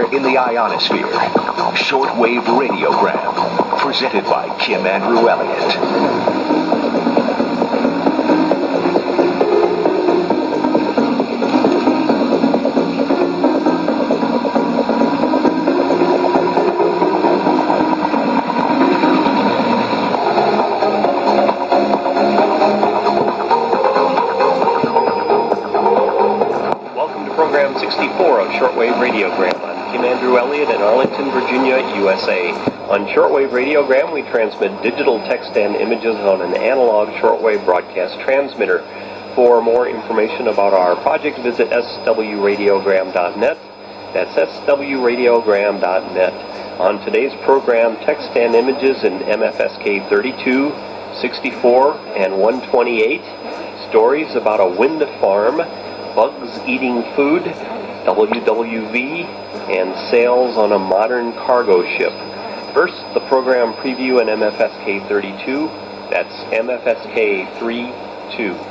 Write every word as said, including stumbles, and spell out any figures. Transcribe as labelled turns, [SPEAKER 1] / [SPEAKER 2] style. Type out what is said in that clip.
[SPEAKER 1] in the ionosphere. Shortwave Radiogram, presented by Kim Andrew Elliott.
[SPEAKER 2] sixty-four of Shortwave Radiogram. I'm Kim Andrew Elliott in Arlington, Virginia, U S A. On Shortwave Radiogram, we transmit digital text and images on an analog shortwave broadcast transmitter. For more information about our project, visit s w radiogram dot net. That's s w radiogram dot net. On today's program, text and images in M F S K thirty-two, sixty-four, and one twenty-eight. Stories about a wind farm, bugs eating food, W W V, and sails on a modern cargo ship. First, the program preview in M F S K thirty-two. That's M F S K thirty-two.